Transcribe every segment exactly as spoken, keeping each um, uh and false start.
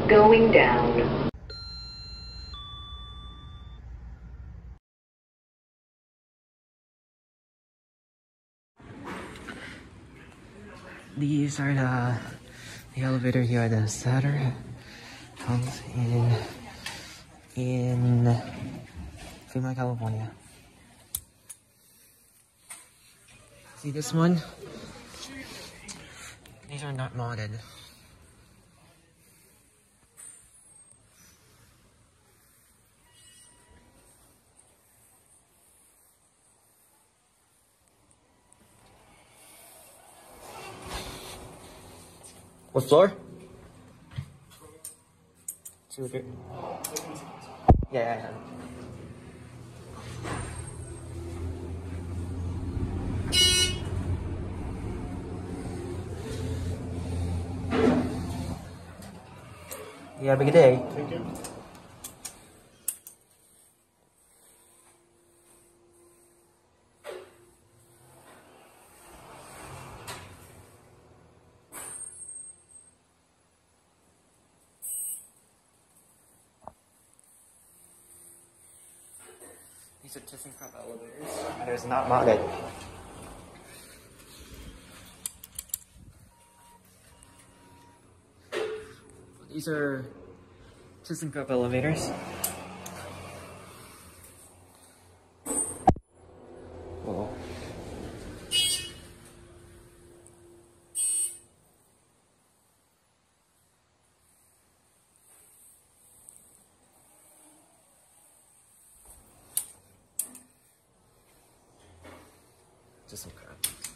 going down. These are the, the elevator here at the Saturn. Comes in in Fremont, California. See this one? These are not modded. What floor? two hundred. Yeah, yeah, yeah. You have a good day. Thank you. These are ThyssenKrupp elevators, and it's not modded. These are ThyssenKrupp elevators. Whoa. ThyssenKrupp.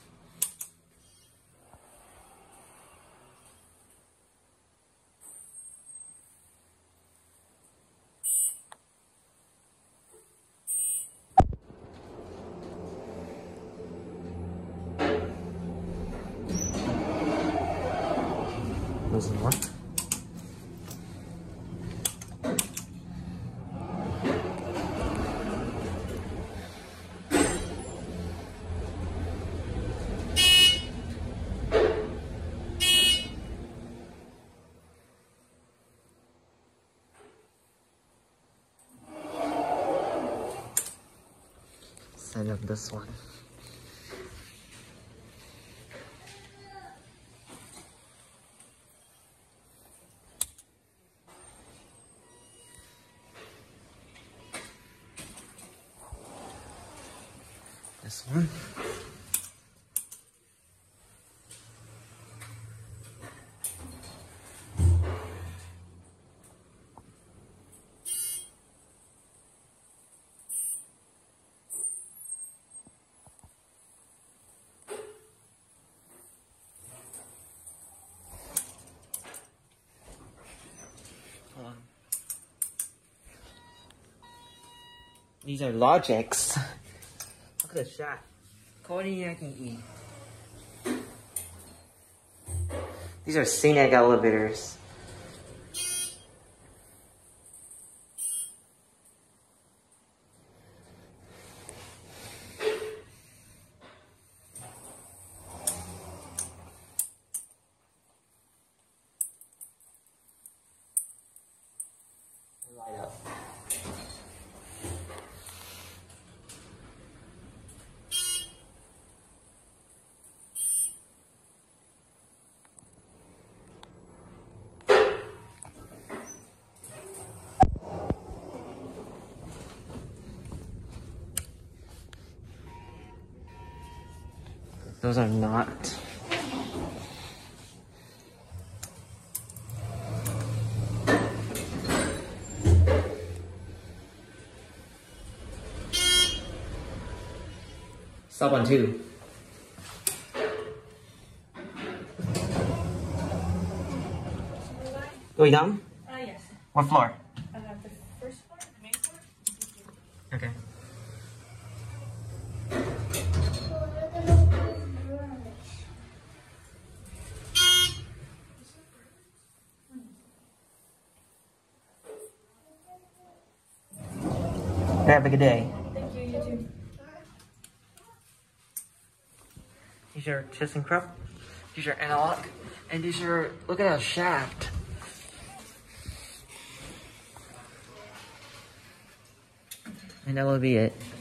Doesn't work. Set up this one. This one. Hold on. These are Logics. Look at the shot. These are C N E G elevators. Light up. Those are not. Stop on two. Going down? Uh, yes. What floor? Uh, the first floor, the main floor. Okay. Have a good day. Thank you, you too. These are ThyssenKrupp. These are analog. And these are, look at that shaft. And that will be it.